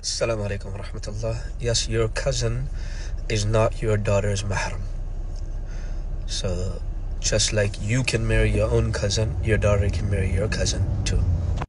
Assalamu alaikum rahmatullah. Yes, your cousin is not your daughter's mahram. So, just like you can marry your own cousin, your daughter can marry your cousin too.